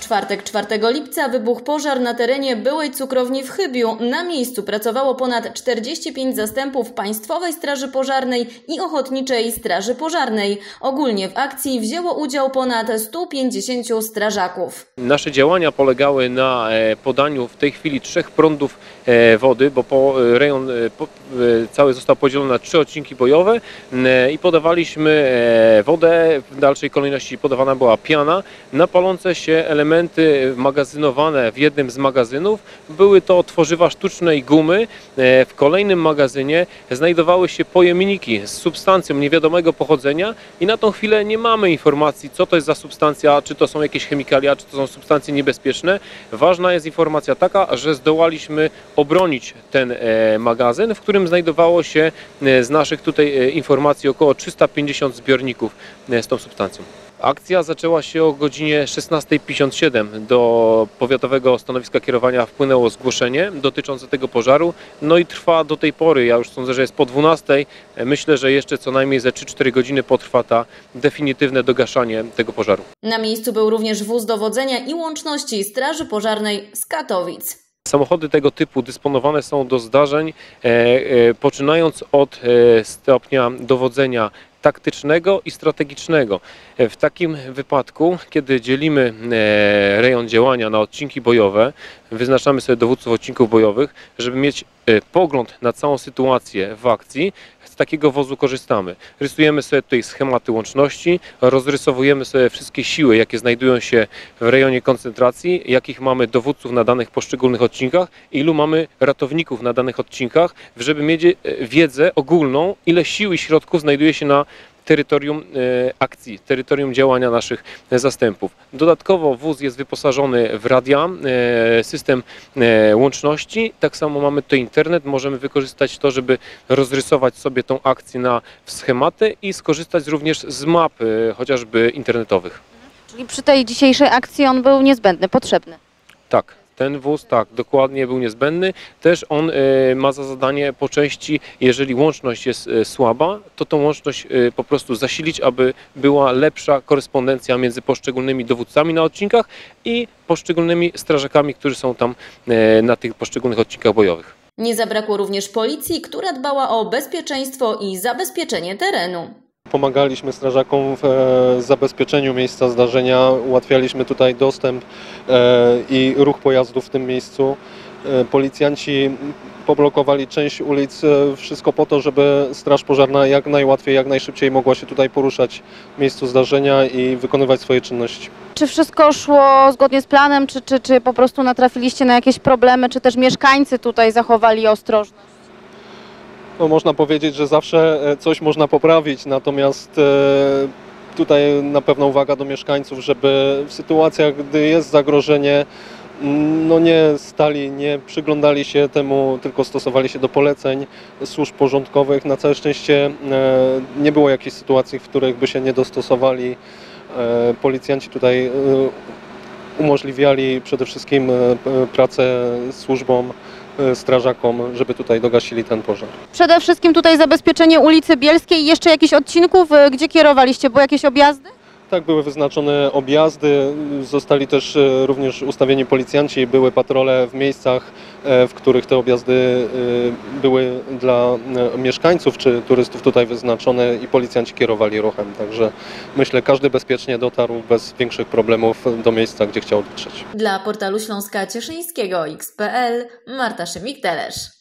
czwartek 4 lipca wybuchł pożar na terenie byłej cukrowni w Chybiu. Na miejscu pracowało ponad 45 zastępów Państwowej Straży Pożarnej i Ochotniczej Straży Pożarnej. Ogólnie w akcji wzięło udział ponad 150 strażaków. Nasze działania polegały na podaniu w tej chwili 3 prądów wody, bo rejon cały został podzielony na 3 odcinki bojowe i podawaliśmy wodę. W dalszej kolejności podawana była piana na palące się elementy magazynowane w jednym z magazynów. Były to tworzywa sztuczne i gumy. W kolejnym magazynie znajdowały się pojemniki z substancją niewiadomego pochodzenia i na tą chwilę nie mamy informacji, co to jest za substancja, czy to są jakieś chemikalia, czy to są substancje niebezpieczne. Ważna jest informacja taka, że zdołaliśmy obronić ten magazyn, w którym znajdowało się z naszych tutaj informacji około 350 zbiorników z tą substancją. Akcja zaczęła się o godzinie 16:57. Do powiatowego stanowiska kierowania wpłynęło zgłoszenie dotyczące tego pożaru. No i trwa do tej pory. Ja już sądzę, że jest po 12:00. Myślę, że jeszcze co najmniej ze 3-4 godziny potrwa definitywne dogaszanie tego pożaru. Na miejscu był również wóz dowodzenia i łączności Straży Pożarnej z Katowic. Samochody tego typu dysponowane są do zdarzeń, poczynając od stopnia dowodzenia taktycznego i strategicznego. W takim wypadku, kiedy dzielimy rejon działania na odcinki bojowe, wyznaczamy sobie dowódców odcinków bojowych, żeby mieć pogląd na całą sytuację w akcji, z takiego wozu korzystamy. Rysujemy sobie tutaj schematy łączności, rozrysowujemy sobie wszystkie siły, jakie znajdują się w rejonie koncentracji, jakich mamy dowódców na danych poszczególnych odcinkach, ilu mamy ratowników na danych odcinkach, żeby mieć wiedzę ogólną, ile sił i środków znajduje się na terytorium akcji, terytorium działania naszych zastępów. Dodatkowo wóz jest wyposażony w radia, system łączności. Tak samo mamy tutaj internet. Możemy wykorzystać to, żeby rozrysować sobie tą akcję na schematy i skorzystać również z map chociażby internetowych. Czyli przy tej dzisiejszej akcji on był niezbędny, potrzebny? Tak. Ten wóz, tak, dokładnie był niezbędny. Też on ma za zadanie po części, jeżeli łączność jest słaba, to tą łączność po prostu zasilić, aby była lepsza korespondencja między poszczególnymi dowódcami na odcinkach i poszczególnymi strażakami, którzy są tam na tych poszczególnych odcinkach bojowych. Nie zabrakło również policji, która dbała o bezpieczeństwo i zabezpieczenie terenu. Pomagaliśmy strażakom w zabezpieczeniu miejsca zdarzenia, ułatwialiśmy tutaj dostęp i ruch pojazdów w tym miejscu. Policjanci poblokowali część ulic, wszystko po to, żeby Straż Pożarna jak najłatwiej, jak najszybciej mogła się tutaj poruszać w miejscu zdarzenia i wykonywać swoje czynności. Czy wszystko szło zgodnie z planem, czy po prostu natrafiliście na jakieś problemy, czy też mieszkańcy tutaj zachowali ostrożność? No, można powiedzieć, że zawsze coś można poprawić, natomiast tutaj na pewno uwaga do mieszkańców, żeby w sytuacjach, gdy jest zagrożenie, no nie stali, nie przyglądali się temu, tylko stosowali się do poleceń służb porządkowych. Na całe szczęście nie było jakichś sytuacji, w których by się nie dostosowali. Policjanci tutaj umożliwiali przede wszystkim pracę służbom, strażakom, żeby tutaj dogasili ten pożar. Przede wszystkim tutaj zabezpieczenie ulicy Bielskiej. Jeszcze jakichś odcinków, gdzie kierowaliście? Były jakieś objazdy? Tak, były wyznaczone objazdy, zostali też również ustawieni policjanci, były patrole w miejscach, w których te objazdy były dla mieszkańców czy turystów tutaj wyznaczone i policjanci kierowali ruchem. Także myślę, każdy bezpiecznie dotarł bez większych problemów do miejsca, gdzie chciał dotrzeć. Dla portalu Śląska Cieszyńskiego X.pl Marta Szymik-Telesz.